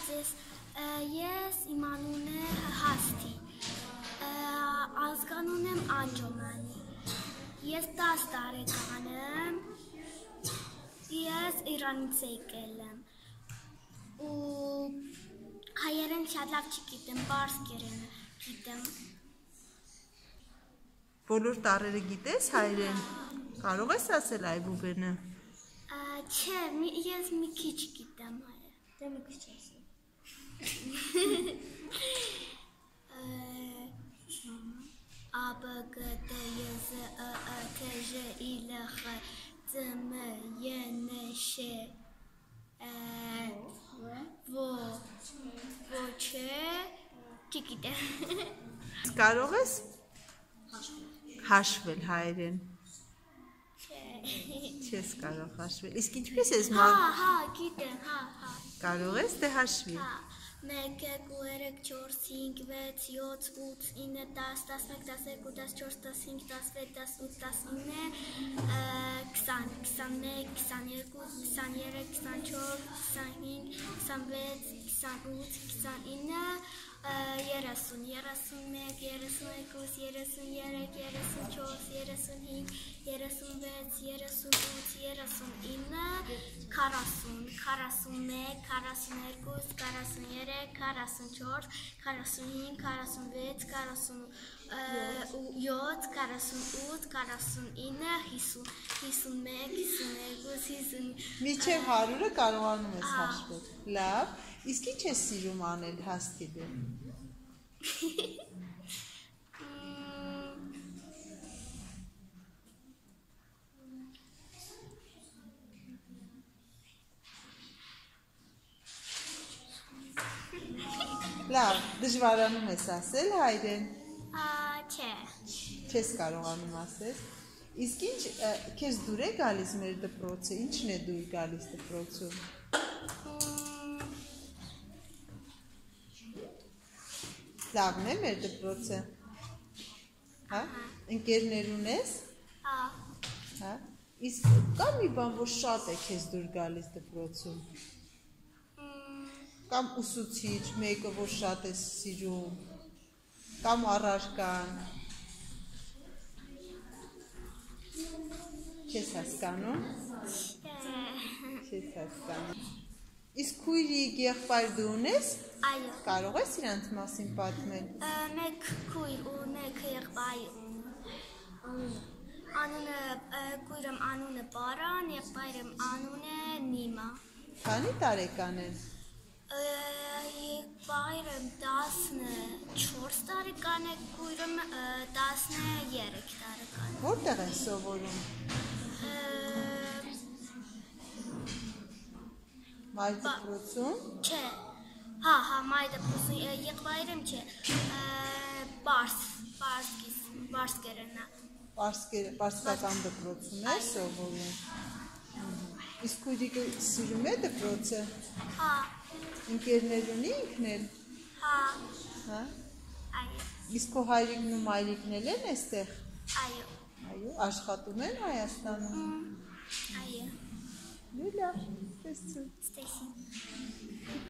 ձեզ, ես իմ անունը Հասթի, ազգանուն եմ Անջոմանի, ես 10 տարեկան եմ, ես Իրանից եկել եմ, ու հայերեն շատ լավ չգիտեմ, պարսկերեն գիտեմ։ Բոլոր տառերը գիտես հայերեն, կարող ես ասել այբուբենը։ Չէ, ես մի քիչ գիտեմ հայերեն, դե մի քիչ ասեմ։ A, B, G, D, Y, Z, E, K, J, I, L, X, C, M, Y, N, Ş, Ոչ, չգիտեմ։ Կարող ես հաշվել հայերեն։ Չես կարող հաշվել։ Իսկ ինչպես ես Հա, գիտեմ, հա։ Կարող ես դե հաշվի։ 1, 2, 3, 4, 5, 6, 7, 8, 9, 10, 11, 12, 14, 15, 16, 17, 18, 19, 20, 21, 22, 23, 24, 25, 26, 27, 28, 29, 30, 31, 32, 33, 34, 35, 36, 37, 38, 39, 40, 41, 42, 43, 44, 45, 46, 47, 48, 49, 50, 51, 52, 50 Միջև 100-ը կարողանում ես հաշվել։ Լավ, իսկ ինչ ես սիրում անել Հասթի դե։ Լավ, դժվարանում ես ասել հայերեն։ Չէ։ Չես կարողանում ասել։ Իսկ ինչ քեզ դուր է գալիս մեր դպրոցը, ինչն է դուր գալիս դպրոցում։ Լավն է մեր դպրոցը։ Հա, ընկերներ ունես։ Հա։ Իսկ կա մի բան, որ շատ է քեզ դուր գալիս դպրոցում։ Կամ ուսուցիչ, մեկը որ շատ է սիրում, կամ առարկան։ Չես հասկանում։ Չես հասկանում։ Իսկ քույրիկ, եղբայր դու ունես։ Այո։ Կարող ես իրանց մասին պատմել։ Մեկ քույր ու մեկ եղբայր քույրեմ անունը Պարան, եղբայրեմ անունը Նիմա։ Քանի տարեկան են։ Եղբայրեմ 14 տարեկան է, քույրեմ 13 տարեկան։ Որտեղ են սովորում։ Մայր դպրոցում։ Չէ։ Հա, մայր դպրոցում, եղբայրեմ չէ։ Պարսկերեն է։ Պարսկական դպրոցում է սովորում։ Իսկ քույրիկը սիրում է դպրոցը։ Հա։ Ընկերներ ունի ինքն էլ։ Հա։ Այո։ Իսկ քո հայրիկն ու մայրիկն էլ են այստեղ։ Այո։ Այո, աշխատում են Հայաստանում։ Այո։ Լավ, տեսցու։ Ստեսի։